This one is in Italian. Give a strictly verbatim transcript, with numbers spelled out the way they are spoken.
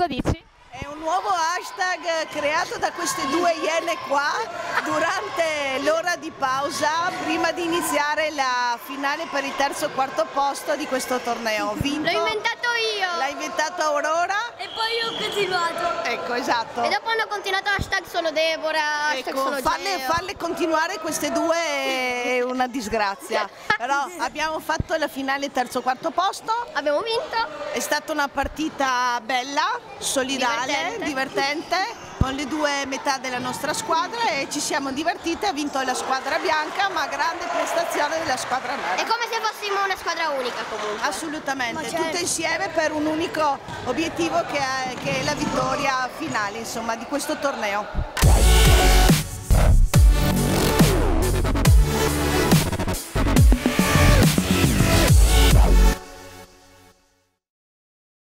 cosa dici? È un nuovo hashtag creato da queste due iene qua durante l'ora di pausa prima di iniziare la finale per il terzo e quarto posto di questo torneo. Vinto, L'ho inventato io! l'ha inventato Aurora. E poi io ho continuato. Ecco, esatto. E dopo hanno continuato hashtag sono Deborah, hashtag Ecco, sono farle, Geo. farle continuare queste due è una disgrazia. Però abbiamo fatto la finale terzo e quarto posto. Abbiamo vinto. È stata una partita bella, solidale, Divertente. divertente, con le due metà della nostra squadra e ci siamo divertite. Ha vinto la squadra bianca, ma grande prestazione della squadra nera. È come se fossimo una squadra unica comunque. Assolutamente, Ma certo. tutte insieme per un unico obiettivo che è, che è la vittoria finale, insomma, di questo torneo.